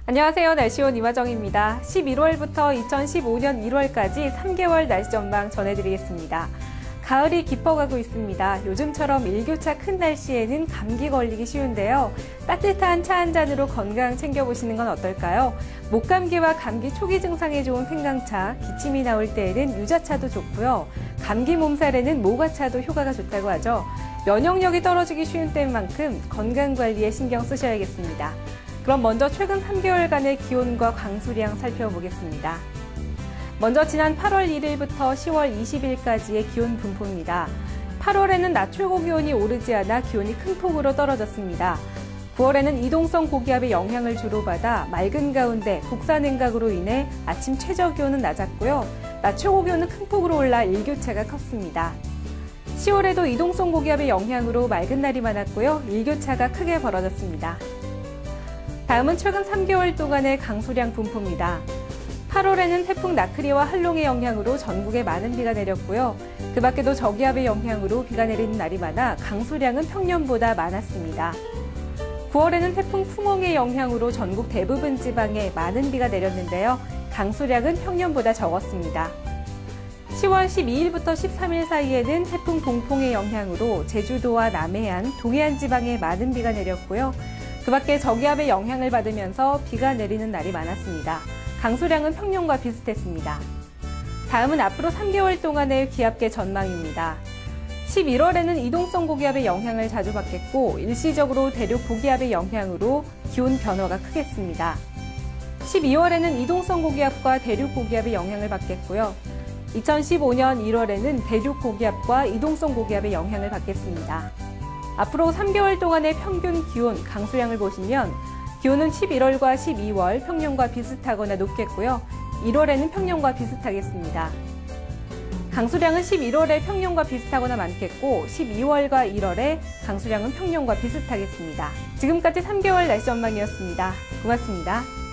안녕하세요. 날씨온 이화정입니다. 11월부터 2015년 1월까지 3개월 날씨 전망 전해드리겠습니다. 가을이 깊어가고 있습니다. 요즘처럼 일교차 큰 날씨에는 감기 걸리기 쉬운데요. 따뜻한 차 한 잔으로 건강 챙겨보시는 건 어떨까요? 목감기와 감기 초기 증상에 좋은 생강차, 기침이 나올 때에는 유자차도 좋고요. 감기 몸살에는 모과차도 효과가 좋다고 하죠. 면역력이 떨어지기 쉬운 때인 만큼 건강관리에 신경 쓰셔야겠습니다. 그럼 먼저 최근 3개월간의 기온과 강수량 살펴보겠습니다. 먼저 지난 8월 1일부터 10월 20일까지의 기온 분포입니다. 8월에는 낮 최고 기온이 오르지 않아 기온이 큰 폭으로 떨어졌습니다. 9월에는 이동성 고기압의 영향을 주로 받아 맑은 가운데 국산 냉각으로 인해 아침 최저 기온은 낮았고요. 낮 최고 기온은 큰 폭으로 올라 일교차가 컸습니다. 10월에도 이동성 고기압의 영향으로 맑은 날이 많았고요. 일교차가 크게 벌어졌습니다. 다음은 최근 3개월 동안의 강수량 분포입니다. 8월에는 태풍 나크리와 한롱의 영향으로 전국에 많은 비가 내렸고요. 그 밖에도 저기압의 영향으로 비가 내리는 날이 많아 강수량은 평년보다 많았습니다. 9월에는 태풍 풍홍의 영향으로 전국 대부분 지방에 많은 비가 내렸는데요. 강수량은 평년보다 적었습니다. 10월 12일부터 13일 사이에는 태풍 동풍의 영향으로 제주도와 남해안, 동해안 지방에 많은 비가 내렸고요. 그 밖에 저기압의 영향을 받으면서 비가 내리는 날이 많았습니다. 강수량은 평년과 비슷했습니다. 다음은 앞으로 3개월 동안의 기압계 전망입니다. 11월에는 이동성 고기압의 영향을 자주 받겠고 일시적으로 대륙 고기압의 영향으로 기온 변화가 크겠습니다. 12월에는 이동성 고기압과 대륙 고기압의 영향을 받겠고요. 2015년 1월에는 대륙 고기압과 이동성 고기압의 영향을 받겠습니다. 앞으로 3개월 동안의 평균 기온, 강수량을 보시면 기온은 11월과 12월 평년과 비슷하거나 높겠고요. 1월에는 평년과 비슷하겠습니다. 강수량은 11월에 평년과 비슷하거나 많겠고 12월과 1월에 강수량은 평년과 비슷하겠습니다. 지금까지 3개월 날씨 전망이었습니다. 고맙습니다.